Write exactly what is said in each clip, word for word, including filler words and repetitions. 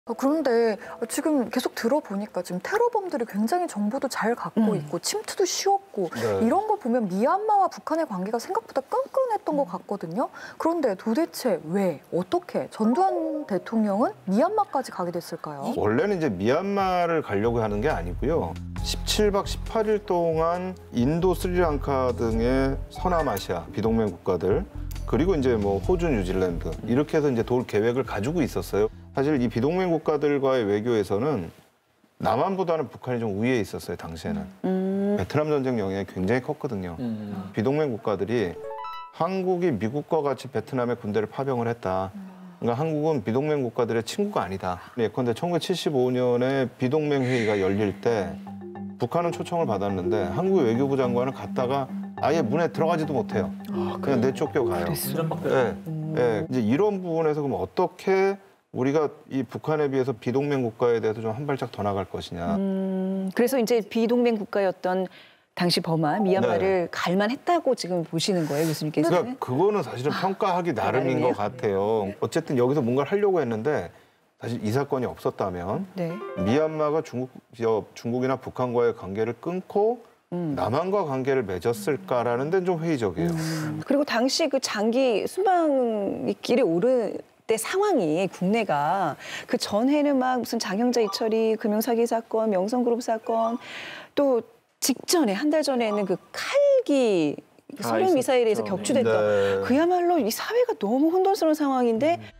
그런데 지금 계속 들어보니까 지금 테러범들이 굉장히 정보도 잘 갖고 음. 있고 침투도 쉬웠고 네. 이런 거 보면 미얀마와 북한의 관계가 생각보다 끈끈했던 것 같거든요. 그런데 도대체 왜, 어떻게 전두환 대통령은 미얀마까지 가게 됐을까요? 원래는 이제 미얀마를 가려고 하는 게 아니고요. 십칠 박 십팔 일 동안 인도, 스리랑카 등의 서남아시아 비동맹 국가들 그리고 이제 뭐 호주, 뉴질랜드 이렇게 해서 이제 돌 계획을 가지고 있었어요. 사실 이 비동맹 국가들과의 외교에서는 남한보다는 북한이 좀 우위에 있었어요, 당시에는. 음. 베트남 전쟁 영향이 굉장히 컸거든요. 음. 비동맹 국가들이 한국이 미국과 같이 베트남에 군대를 파병을 했다. 그러니까 한국은 비동맹 국가들의 친구가 아니다. 예컨대 천구백칠십오 년에 비동맹 회의가 열릴 때 북한은 초청을 받았는데 한국의 외교부 장관은 갔다가 아예 문에 들어가지도 못해요. 아, 그냥 내쫓겨 가요. 네. 음. 네. 이제 이런 부분에서 그럼 어떻게 우리가 이 북한에 비해서 비동맹 국가에 대해서 좀 한 발짝 더 나갈 것이냐. 음, 그래서 이제 비동맹 국가였던 당시 버마, 미얀마를 네. 갈만했다고 지금 보시는 거예요, 교수님께서는? 그러니까 그거는 사실은 평가하기 나름인 것 같아요. 어쨌든 여기서 뭔가를 하려고 했는데 사실 이 사건이 없었다면 네. 미얀마가 중국, 중국이나 북한과의 관계를 끊고 음. 남한과 관계를 맺었을까라는 데는 좀 회의적이에요. 음. 그리고 당시 그 장기 순방 길에 오른 때 상황이 국내가 그 전에는 막 무슨 장영자 이철이 금융사기 사건, 명성그룹 사건 또 직전에 한 달 전에는 그 칼기 아, 소련 미사일에서 격추됐던 네. 그야말로 이 사회가 너무 혼돈스러운 상황인데 음.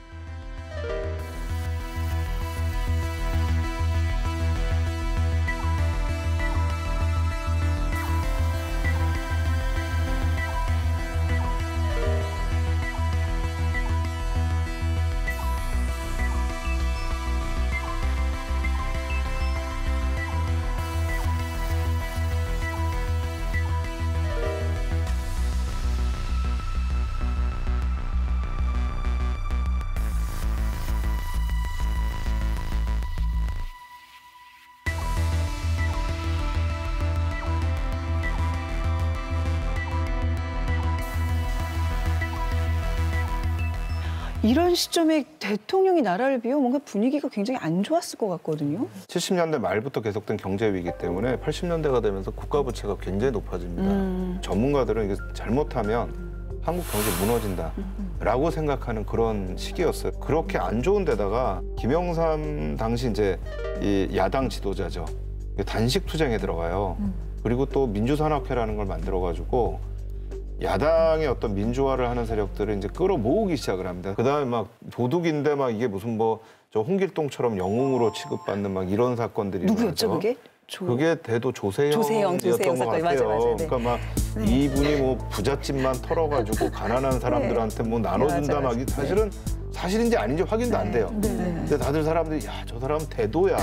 이런 시점에 대통령이 나라를 비워 뭔가 분위기가 굉장히 안 좋았을 것 같거든요. 칠십 년대 말부터 계속된 경제 위기 때문에 팔십 년대가 되면서 국가 부채가 굉장히 높아집니다. 음. 전문가들은 이게 잘못하면 한국 경제 무너진다라고 음. 생각하는 그런 시기였어요. 그렇게 안 좋은 데다가 김영삼 당시 이제 이 야당 지도자죠. 단식 투쟁에 들어가요. 음. 그리고 또 민주산업회라는 걸 만들어가지고 야당의 어떤 민주화를 하는 세력들을 이제 끌어모으기 시작을 합니다. 그다음에 막 도둑인데 막 이게 무슨 뭐 저 홍길동처럼 영웅으로 취급받는 막 이런 사건들이 누구였죠 그게? 조... 그게 대도 조세영이었던 조세영, 것 같아요. 맞아, 맞아, 네. 그러니까 막 네. 이분이 뭐 부잣집만 털어가지고 가난한 사람들한테 뭐 나눠준다 네, 맞아, 막 사실은 네. 사실인지 아닌지 확인도 네. 안 돼요. 네. 근데 다들 사람들이 야, 저 사람은 대도야.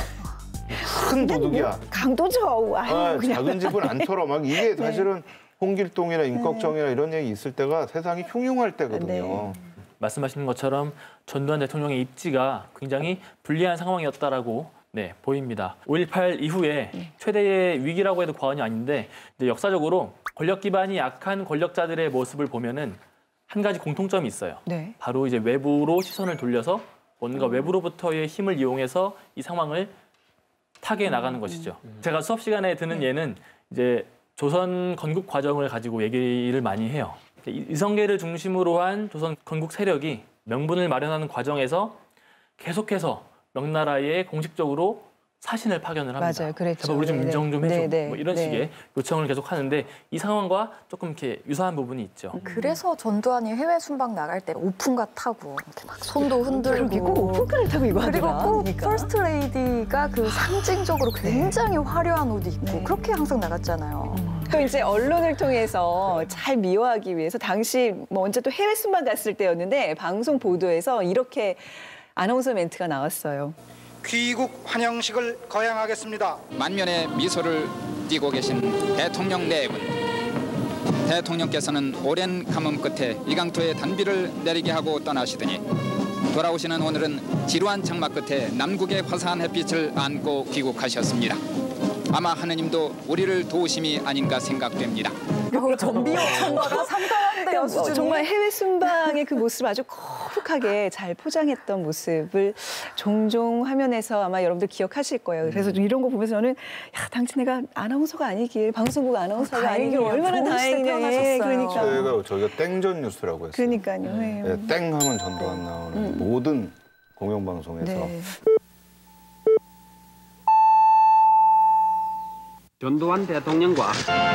큰 도둑이야. 뭐 강도죠. 아유, 아, 그냥. 작은 집은 안 털어. 막 이게 사실은 네. 홍길동이나 임꺽정이나 네. 이런 얘기 있을 때가 세상이 흉흉할 때거든요. 네. 말씀하시는 것처럼 전두환 대통령의 입지가 굉장히 불리한 상황이었다라고 네, 보입니다. 오일팔 이후에 네. 최대의 위기라고 해도 과언이 아닌데 이제 역사적으로 권력 기반이 약한 권력자들의 모습을 보면은 한 가지 공통점이 있어요. 네. 바로 이제 외부로 시선을 돌려서 뭔가 음. 외부로부터의 힘을 이용해서 이 상황을 타개해 나가는 것이죠. 음. 제가 수업 시간에 드는 네. 예는 이제 조선 건국 과정을 가지고 얘기를 많이 해요. 이성계를 중심으로 한 조선 건국 세력이 명분을 마련하는 과정에서 계속해서 명나라에 공식적으로 사신을 파견을 합니다. 맞아요, 그랬죠. 제발 우리 좀 인정 좀 해줘. 네네. 뭐 이런 네. 식의 요청을 계속 하는데 이 상황과 조금 이렇게 유사한 부분이 있죠. 그래서 전두환이 해외 순방 나갈 때 오픈카 타고 이렇게 막 손도 흔들고 꼭 오픈카를 타고 이거 그리고 하더라. 꼭 그러니까. 퍼스트 레이디가 그 상징적으로 굉장히 네. 화려한 옷 입고 네. 그렇게 항상 나갔잖아요. 음. 또 이제 언론을 통해서 잘 미화하기 위해서 당시 뭐 언제 또 해외 순방 갔을 때였는데 방송 보도에서 이렇게 아나운서 멘트가 나왔어요. 귀국 환영식을 거행하겠습니다. 만면의 미소를 띠고 계신 대통령 네 분. 대통령께서는 오랜 가뭄 끝에 이강토의 단비를 내리게 하고 떠나시더니 돌아오시는 오늘은 지루한 장마 끝에 남국의 화사한 햇빛을 안고 귀국하셨습니다. 아마 하느님도 우리를 도우심이 아닌가 생각됩니다. 요 전비 요청거가 상당한데. 한데요, 어, 수준이. 정말 해외 순방의 그 모습을 아주 거룩하게 잘 포장했던 모습을 종종 화면에서 아마 여러분들 기억하실 거예요. 그래서 이런 거 보면서 저는 야, 당신애가 아나운서가 아니길, 방송국 아나운서가 어, 아니길 다행이네요. 얼마나 좋은 시대 다행이냐. 예, 태어나셨어요. 그러니까. 저희가 저희가 땡전 뉴스라고 했어요. 그러니까요. 예. 네, 땡 하면 전두환 나오는 음. 모든 공영방송에서 네. 전두환 대통령과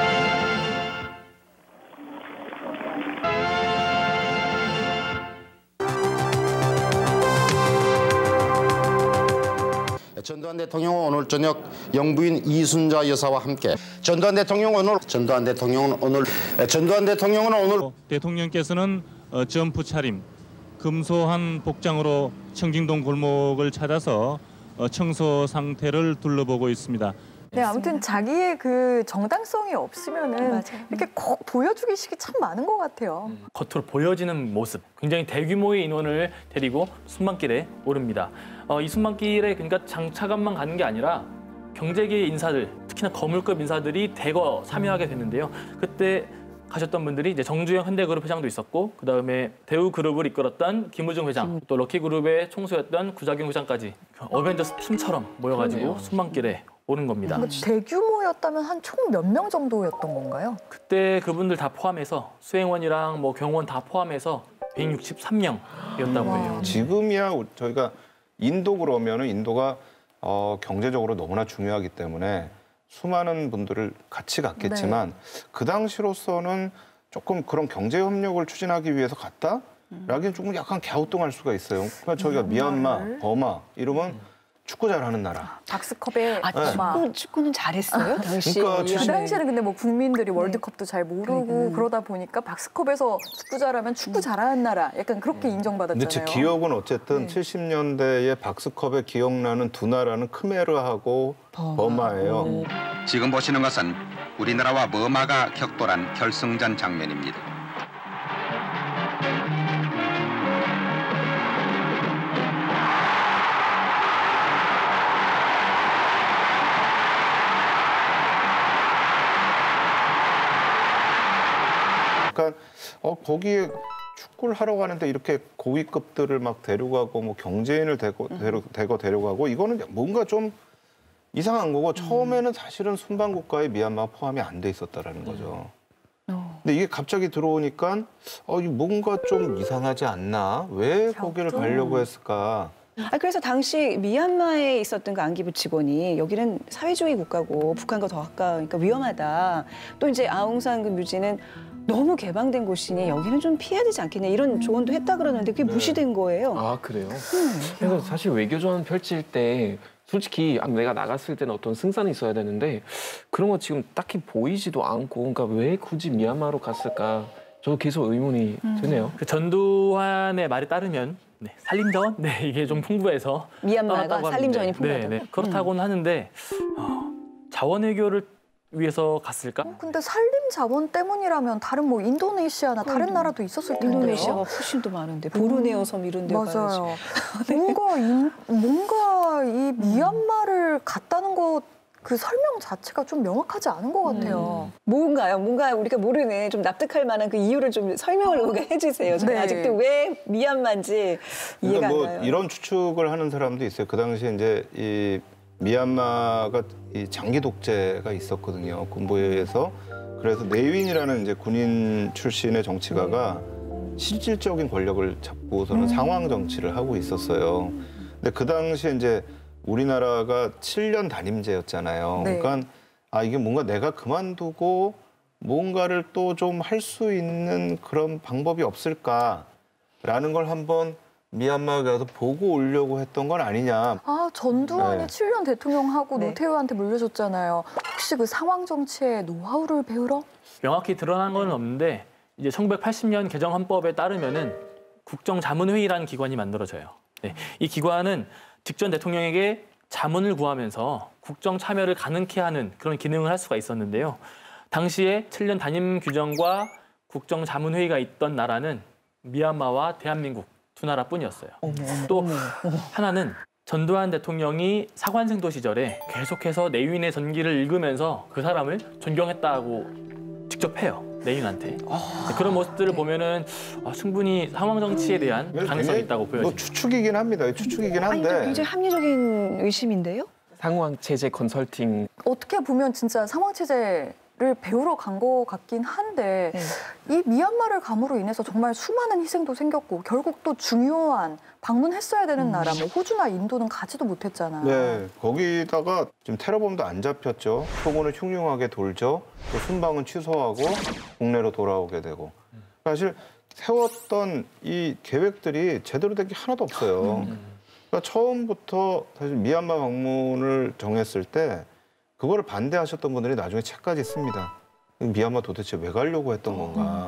전두환 대통령은 오늘 저녁 영부인 이순자 여사와 함께 전두환 대통령은 오늘 전두환 대통령은 오늘 전두환 대통령은 오늘 대통령께서는 어, 점프 차림, 금소한 복장으로 청진동 골목을 찾아서 어, 청소 상태를 둘러보고 있습니다. 네, 아무튼 자기의 그 정당성이 없으면은 맞아요. 이렇게 꼭 보여주기식이 참 많은 것 같아요. 겉으로 보여지는 모습, 굉장히 대규모의 인원을 데리고 순방길에 오릅니다. 어, 이 순방길에 그러니까 장차관만 가는 게 아니라 경제계 인사들, 특히나 거물급 인사들이 대거 참여하게 됐는데요. 그때 가셨던 분들이 이제 정주영 현대그룹 회장도 있었고, 그 다음에 대우그룹을 이끌었던 김우중 회장, 또 럭키그룹의 총수였던 구자경 회장까지 어벤져스 팀처럼 모여가지고 그러네요. 순방길에 오는 겁니다. 그 대규모였다면 한 총 몇 명 정도였던 건가요? 그때 그분들 다 포함해서 수행원이랑 뭐 경호원 다 포함해서 백육십삼 명이었다고 해요. 지금이야 저희가 인도 그러면은 인도가 어, 경제적으로 너무나 중요하기 때문에 수많은 분들을 같이 갔겠지만 네. 그 당시로서는 조금 그런 경제 협력을 추진하기 위해서 갔다? 라기엔 조금 약간 갸우뚱할 수가 있어요. 그러니까 저희가 미얀마, 버마 이러면 축구 잘하는 나라. 박스컵에 아, 아마 축구, 축구는 잘했어요, 당시. 그러니까 그 당시에는 근데 뭐 국민들이 월드컵도 잘 모르고 그러니까. 그러다 보니까 박스컵에서 축구 잘하면 축구 잘하는 나라 약간 그렇게 인정받았잖아요. 근데 제 기억은 어쨌든 네. 칠십 년대에 박스컵에 기억나는 두 나라는 크메르하고 버마. 버마예요. 지금 보시는 것은 우리나라와 버마가 격돌한 결승전 장면입니다. 약간 어 거기에 축구를 하러 가는데 이렇게 고위급들을 막 데려가고 뭐 경제인을 대고 데려, 대거 데려가고 이거는 뭔가 좀 이상한 거고 처음에는 사실은 순방 국가에 미얀마 포함이 안 돼 있었다라는 거죠. 근데 이게 갑자기 들어오니까 어 이 뭔가 좀 이상하지 않나? 왜 거기를 가려고 했을까? 아, 그래서 당시 미얀마에 있었던 그 안기부 직원이 여기는 사회주의 국가고 북한과 더 가까우니까 위험하다. 또 이제 아웅산 그 뮤지는 너무 개방된 곳이니 여기는 좀 피해야 되지 않겠냐 이런 조언도 했다 그러는데 그게 무시된 거예요. 아 그래요? 그래서 사실 외교전 펼칠 때 솔직히 내가 나갔을 때는 어떤 승산이 있어야 되는데 그런 거 지금 딱히 보이지도 않고 그러니까 왜 굳이 미얀마로 갔을까? 저도 계속 의문이 드네요. 그 전두환의 말에 따르면 네, 살림전? 네, 이게 좀 풍부해서 미얀마가 떠났다고 살림전이 하는데, 풍부하다. 네, 네, 그렇다고는 하는데 어, 자원외교를 위해서 갔을까? 어, 근데 산림 자원 때문이라면 다른 뭐 인도네시아나 다른 나라도 있었을 텐데요. 인도네시아가 훨씬 더 많은데 보르네오 섬 이런 데 가야지. 맞아요. 뭔가 인, 뭔가 이 미얀마를 갔다는 것 그 설명 자체가 좀 명확하지 않은 것 같아요. 음. 뭔가요? 뭔가 우리가 모르는 좀 납득할 만한 그 이유를 좀 설명을 우리가 해주세요. 저는 네. 아직도 왜 미얀마인지 이해가 그러니까 뭐 안 가요. 이런 추측을 하는 사람도 있어요. 그 당시에 이제 이 미얀마가 이 장기 독재가 있었거든요. 군부에 의해서. 그래서 네윈이라는 이제 군인 출신의 정치가가 실질적인 권력을 잡고서는 음. 상황 정치를 하고 있었어요. 근데 그 당시에 이제 우리나라가 칠 년 단임제였잖아요. 네. 그러니까 아 이게 뭔가 내가 그만두고 뭔가를 또 좀 할 수 있는 그런 방법이 없을까라는 걸 한번 미얀마에 가서 보고 오려고 했던 건 아니냐. 아, 전두환이 네. 칠 년 대통령하고 네. 노태우한테 물려줬잖아요. 혹시 그 상황 정치의 노하우를 배우러? 명확히 드러난 건 없는데 이제 천구백팔십 년 개정 헌법에 따르면은 국정자문회의라는 기관이 만들어져요. 네, 이 기관은 직전 대통령에게 자문을 구하면서 국정 참여를 가능케 하는 그런 기능을 할 수가 있었는데요. 당시에 칠 년 단임 규정과 국정자문회의가 있던 나라는 미얀마와 대한민국 두 나라뿐이었어요. 어머, 어머, 또 어머, 어머. 하나는 전두환 대통령이 사관생도 시절에 계속해서 내윈의 전기를 읽으면서 그 사람을 존경했다고 직접 해요. 레인한테 그런 모습들을 보면은 아, 충분히 상황 정치에 대한 가능성이 있다고 보여집니다. 뭐 추측이긴 합니다. 추측이긴 아니, 한데. 근데 굉장히 합리적인 의심인데요? 상황 체제 컨설팅 어떻게 보면 진짜 상황체제를 배우러 간 것 같긴 한데 네. 이 미얀마를 감으로 인해서 정말 수많은 희생도 생겼고 결국 또 중요한 방문했어야 되는 나라 뭐 호주나 인도는 가지도 못했잖아요. 네, 거기다가 지금 테러범도 안 잡혔죠. 표본을 흉흉하게 돌죠. 또 순방은 취소하고 국내로 돌아오게 되고. 사실 세웠던 이 계획들이 제대로 된 게 하나도 없어요. 그러니까 처음부터 사실 미얀마 방문을 정했을 때 그거를 반대하셨던 분들이 나중에 책까지 씁니다. 미얀마 도대체 왜 가려고 했던 건가.